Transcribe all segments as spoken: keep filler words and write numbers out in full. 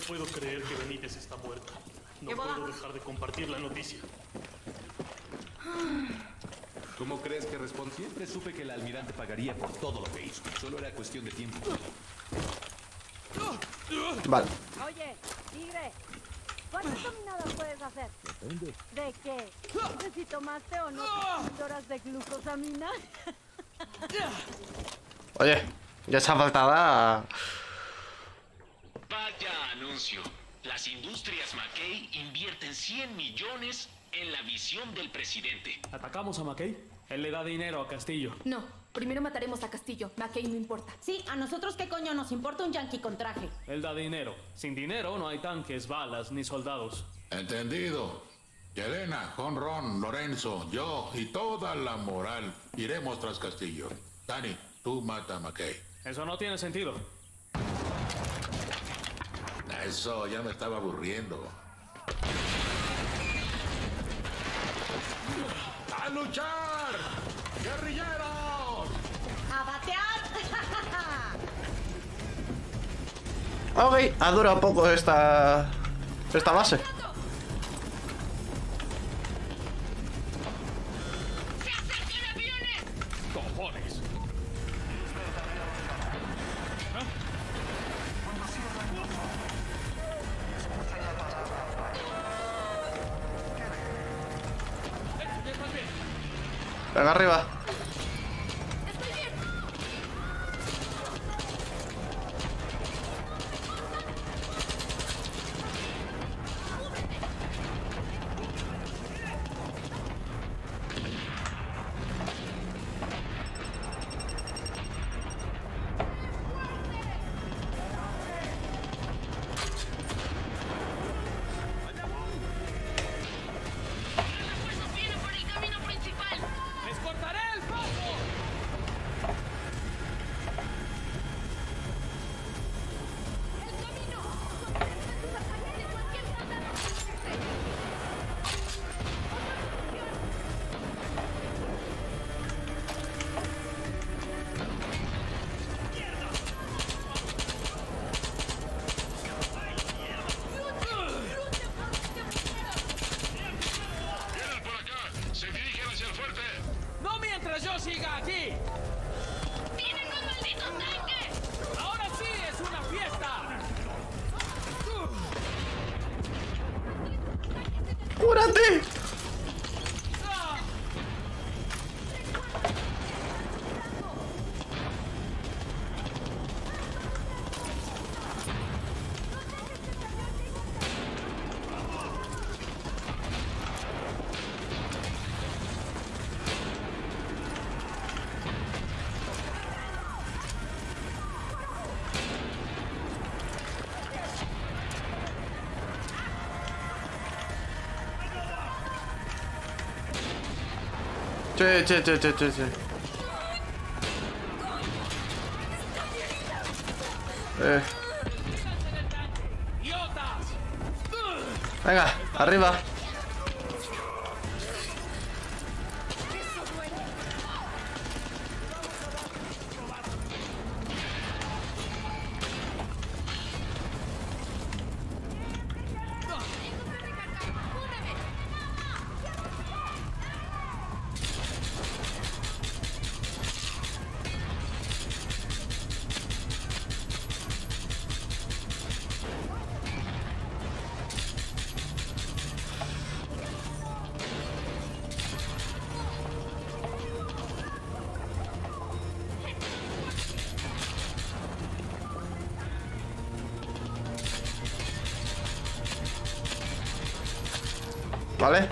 puedo creer que Benítez está muerto. No puedo dejar de compartir la noticia. ¿Cómo crees que respondí? Siempre supe que el almirante pagaría por todo lo que hizo. Solo era cuestión de tiempo. Vale. Oye, tigre, ¿cuántas dominadas puedes hacer? Depende. ¿De qué? ¿De si tomaste o no horas de glucosamina? Oye, ya esa faltada. Vaya anuncio. Las industrias McKay invierten cien millones en la visión del presidente. ¿Atacamos a McKay? Él le da dinero a Castillo. No, primero mataremos a Castillo. McKay no importa. Sí, a nosotros qué coño nos importa un yankee con traje. Él da dinero. Sin dinero no hay tanques, balas ni soldados. Entendido. Yelena, Jonrón, Lorenzo, yo y toda la moral iremos tras Castillo. Dani, tú mata a McKay. Eso no tiene sentido. Eso ya me estaba aburriendo. ¡A luchar! ¡Guerrilleros! ¡A batear! Ok, ha durado poco esta. Esta base. ¡Cojones! Venga, arriba. ¡Cúrate! Che, che, che, che, che, che. Eh. Venga, arriba. ¿Vale?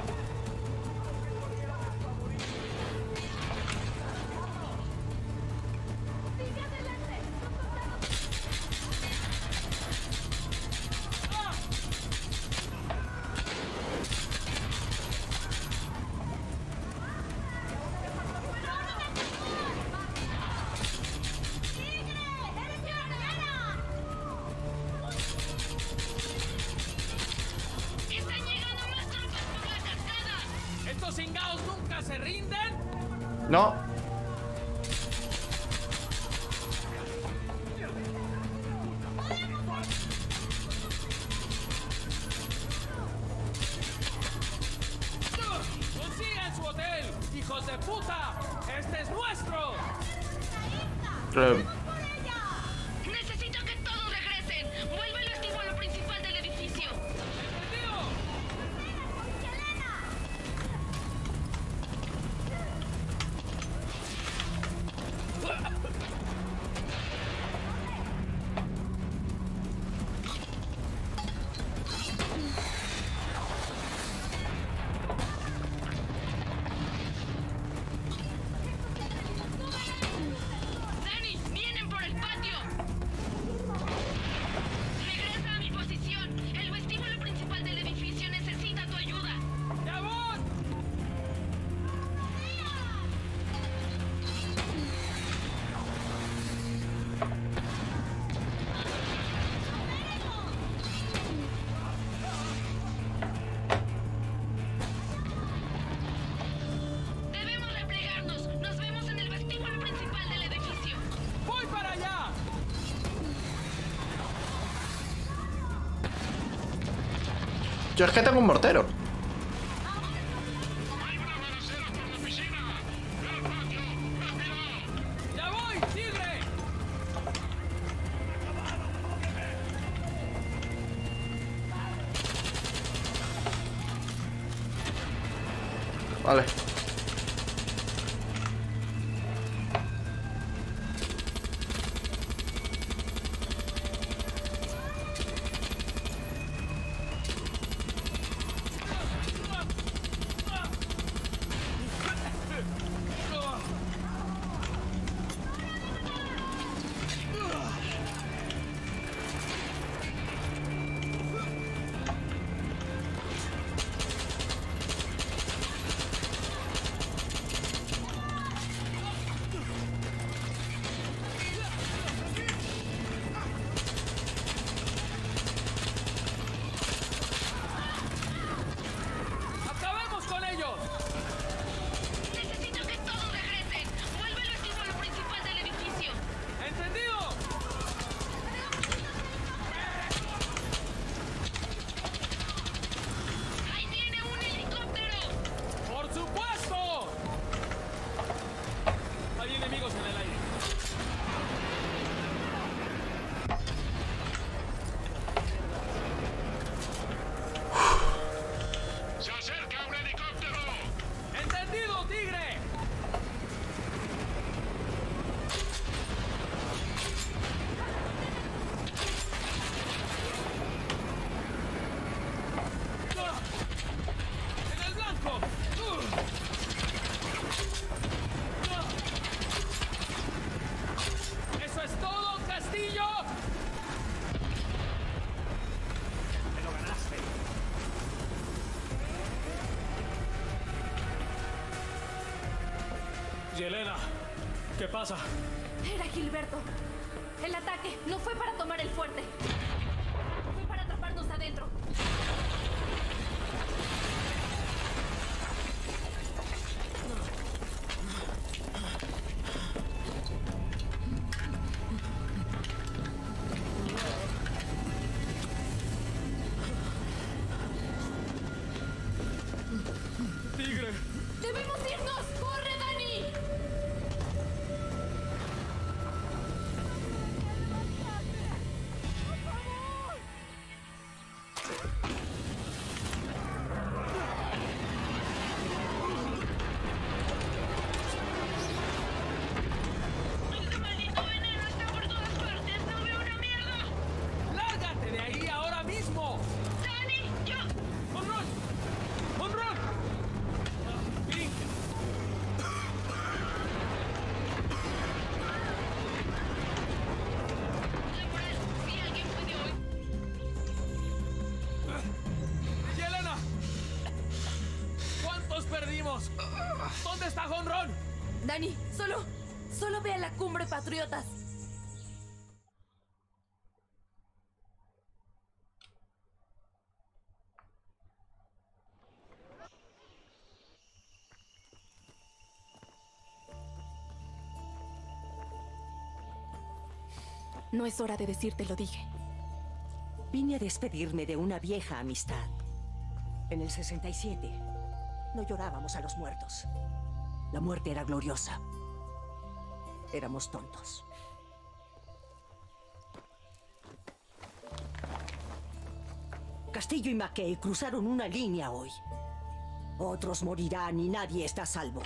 No. ¡Hijos de puta! ¡Este es nuestro! Eh, Necesito que todos regresen. Vuelve el estímulo a lo principal del edificio. ¡Entendido! Dani, vienen por el patio. Regresa a mi posición. El vestíbulo principal del edificio necesita tu ayuda. ¡Ya voy! Debemos replegarnos. Nos vemos en el vestíbulo principal del edificio. ¡Voy para allá! yo es que tengo un mortero. ¡Hay una balacera por la piscina! ¡El patio! ¡Rápido! ¡Ya voy, tigre! Vale. ¡Acabemos con ellos! Necesito que todos regresen. Vuelve al vestíbulo principal del edificio. ¿Entendido? ¡Ahí viene un helicóptero! ¡Por supuesto! Hay enemigos en el aire. ¡Se acerca un helicóptero! ¡Entendido, tigre! ¡En el blanco! ¡Eso es todo, Castillo! ¡Me lo ganaste! Yelena, ¿qué pasa? Era Gilberto. El ataque no fue para tomar el fuerte. Fue para atraparnos adentro. ¡Tigre! ¡Debemos irnos! ¡Corre, Dani! ¡Este maldito veneno está por todas partes! ¡No veo una mierda! ¡Lárgate de ahí ahora mismo! ¡Dani! ¡Yo! ¡Honrón! ¡Honrón! ¡Pink! La moral, si alguien puede oír. ¡Yelena! ¿Cuántos perdimos? ¿Dónde está Honrón? Dani, solo. Solo ve a la cumbre, patriotas. No es hora de decirte lo dije. Vine a despedirme de una vieja amistad. En el sesenta y siete no llorábamos a los muertos. La muerte era gloriosa. Éramos tontos. Castillo y McKay cruzaron una línea hoy. Otros morirán y nadie está a salvo.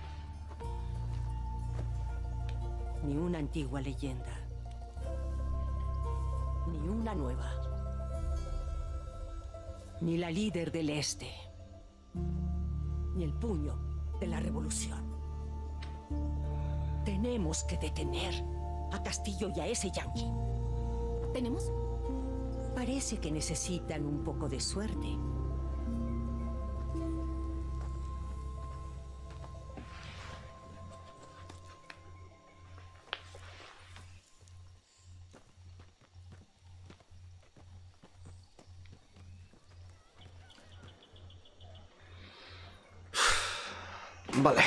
Ni una antigua leyenda. Ni una nueva. Ni la líder del Este. Ni el puño de la revolución. Tenemos que detener a Castillo y a ese yankee. ¿Tenemos? Parece que necesitan un poco de suerte. Vale.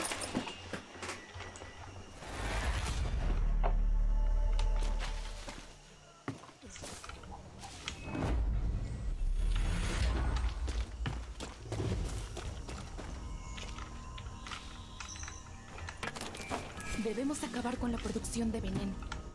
Debemos acabar con la producción de veneno.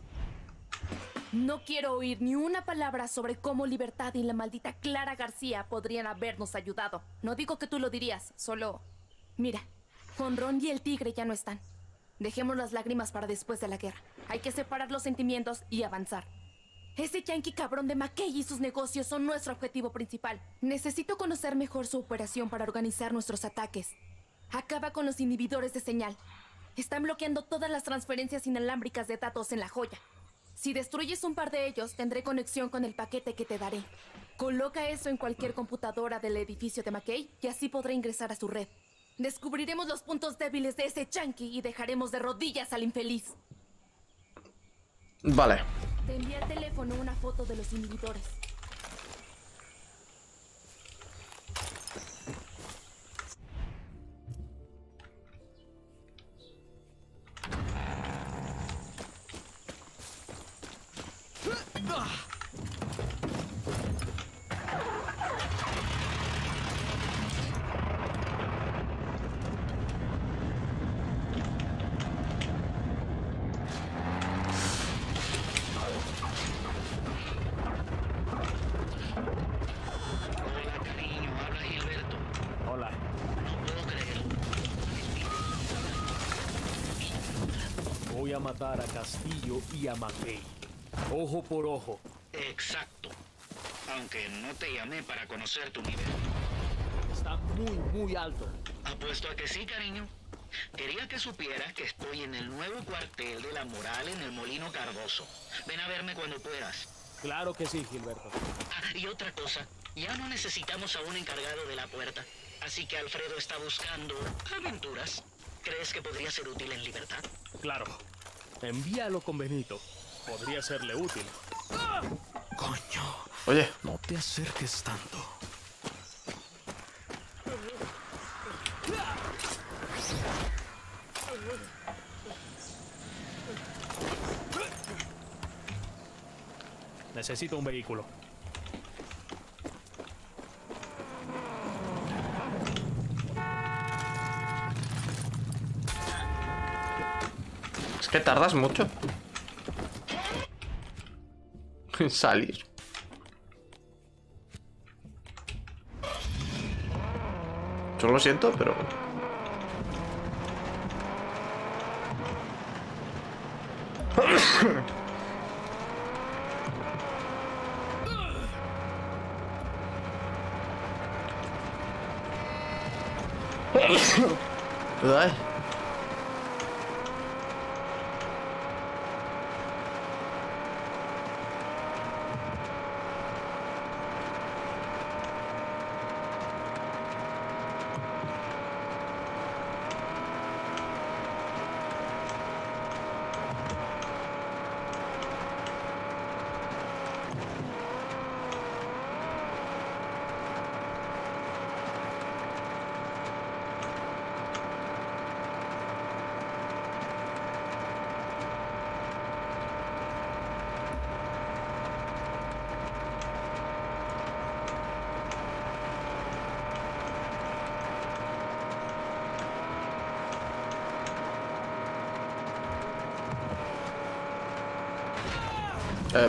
No quiero oír ni una palabra sobre cómo Libertad y la maldita Clara García podrían habernos ayudado. No digo que tú lo dirías, solo... Mira, Honrón y el tigre ya no están. Dejemos las lágrimas para después de la guerra. Hay que separar los sentimientos y avanzar. Ese yankee cabrón de McKay y sus negocios son nuestro objetivo principal. Necesito conocer mejor su operación para organizar nuestros ataques. Acaba con los inhibidores de señal. Están bloqueando todas las transferencias inalámbricas de datos en la joya. Si destruyes un par de ellos, tendré conexión con el paquete que te daré. Coloca eso en cualquier computadora del edificio de McKay y así podré ingresar a su red. Descubriremos los puntos débiles de ese yankee y dejaremos de rodillas al infeliz. Vale. Te envié al teléfono una foto de los inhibidores. Voy a matar a Castillo y a McKay. Ojo por ojo. Exacto. Aunque no te llamé para conocer tu nivel. Está muy, muy alto. Apuesto a que sí, cariño. Quería que supieras que estoy en el nuevo cuartel de la Moral en el Molino Cardoso. Ven a verme cuando puedas. Claro que sí, Gilberto. Ah, y otra cosa. Ya no necesitamos a un encargado de la puerta. Así que Alfredo está buscando aventuras. ¿Crees que podría ser útil en Libertad? Claro. Envíalo con Benito. Podría serle útil. Coño. Oye. No te acerques tanto. Necesito un vehículo. Es que tardas mucho en salir. Yo lo siento, pero... ¿Verdad? Eh...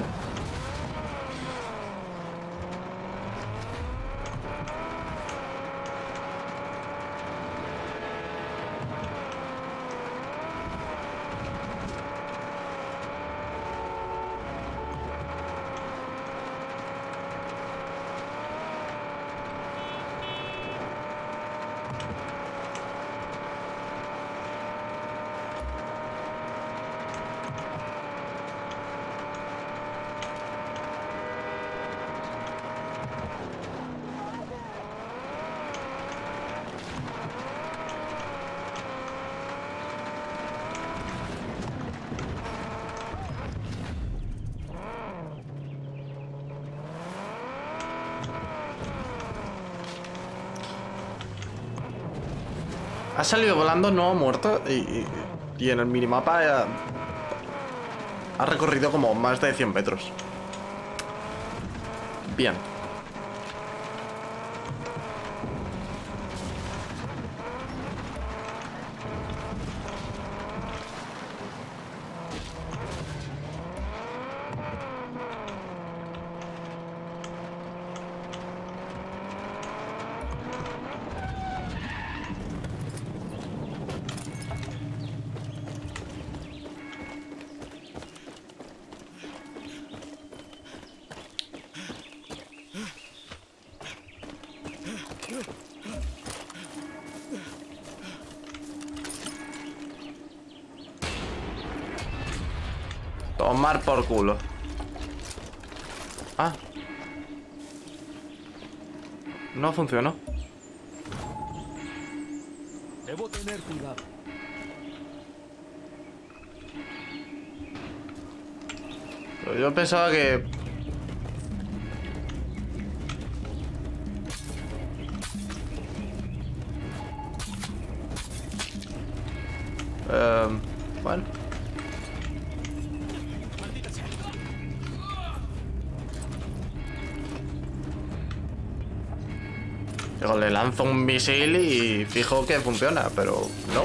Ha salido volando, no ha muerto y, y, y en el minimapa ha, ha recorrido como más de cien metros. Bien. Tomar por culo. Ah. No funcionó. Debo tener cuidado. Pero yo pensaba que... Um, bueno. Luego le lanzo un misil y fijo que funciona, pero no.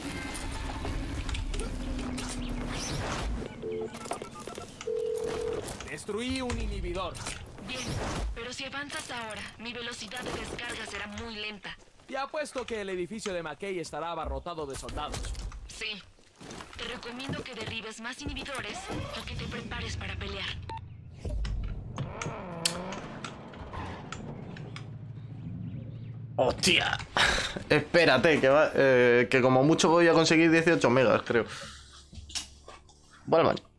Destruí un inhibidor. Bien, pero si avanzas ahora, mi velocidad de descarga será muy lenta. Y apuesto que el edificio de McKay estará abarrotado de soldados. Sí. Te recomiendo que derribes más inhibidores o que te prepares para pelear. ¡Hostia! Espérate, que, va, eh, que como mucho voy a conseguir dieciocho megas, creo. Bueno, man.